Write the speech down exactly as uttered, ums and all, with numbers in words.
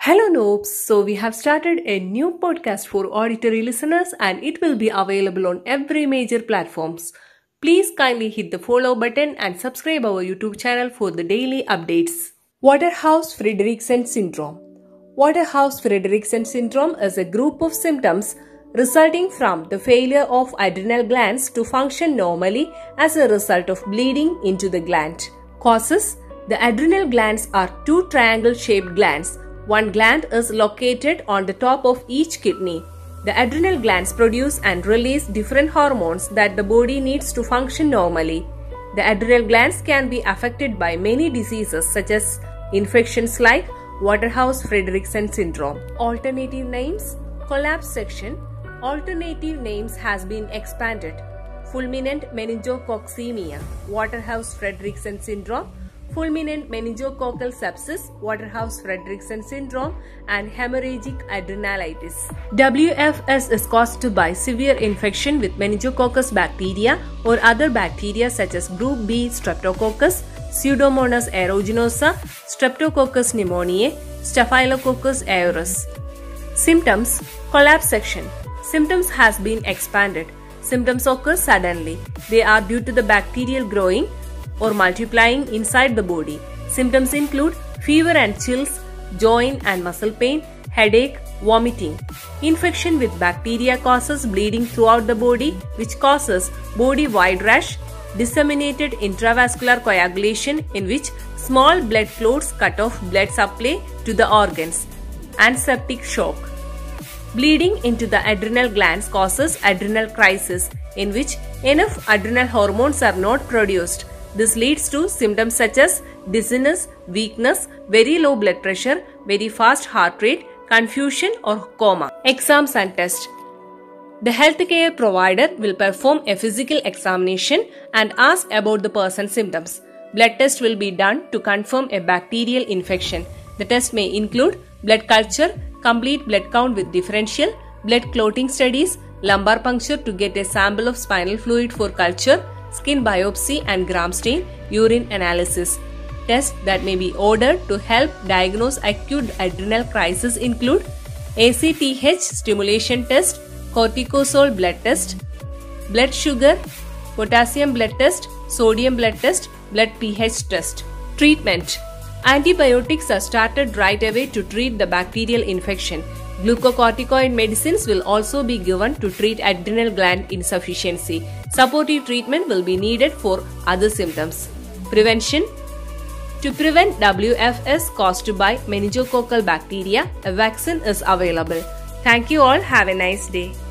Hello noobs, so we have started a new podcast for auditory listeners and it will be available on every major platforms. Please kindly hit the follow button and subscribe our YouTube channel for the daily updates. Waterhouse-Friderichsen syndrome. Waterhouse-Friderichsen syndrome is a group of symptoms resulting from the failure of adrenal glands to function normally as a result of bleeding into the gland. Causes: the adrenal glands are two triangle-shaped glands. One gland is located on the top of each kidney. The adrenal glands produce and release different hormones that the body needs to function normally. The adrenal glands can be affected by many diseases such as infections like Waterhouse-Friderichsen syndrome. Alternative names: collapse section. Alternative names has been expanded. Fulminant meningococcemia, Waterhouse-Friderichsen syndrome, fulminant meningococcal sepsis, Waterhouse-Friderichsen syndrome, and hemorrhagic adrenalitis. W F S is caused by severe infection with meningococcus bacteria or other bacteria such as group B Streptococcus, Pseudomonas aeruginosa, Streptococcus pneumoniae, Staphylococcus aureus. Symptoms: collapse section. Symptoms has been expanded. Symptoms occur suddenly. They are due to the bacterial growing or multiplying inside the body. Symptoms include fever and chills, joint and muscle pain, headache, vomiting. Infection with bacteria causes bleeding throughout the body, which causes body-wide rash, disseminated intravascular coagulation in which small blood clots cut off blood supply to the organs, and septic shock. Bleeding into the adrenal glands causes adrenal crisis in which enough adrenal hormones are not produced. This leads to symptoms such as dizziness, weakness, very low blood pressure, very fast heart rate, confusion or coma. Exams and tests. The healthcare provider will perform a physical examination and ask about the person's symptoms. Blood test will be done to confirm a bacterial infection. The test may include blood culture, complete blood count with differential, blood clotting studies, lumbar puncture to get a sample of spinal fluid for culture, skin biopsy and gram stain, urine analysis. Tests that may be ordered to help diagnose acute adrenal crisis include A C T H stimulation test, cortisol blood test, blood sugar, potassium blood test, sodium blood test, blood pH test. Treatment: antibiotics are started right away to treat the bacterial infection. Glucocorticoid medicines will also be given to treat adrenal gland insufficiency. Supportive treatment will be needed for other symptoms. Prevention: to prevent W F S caused by meningococcal bacteria, a vaccine is available. Thank you all. Have a nice day.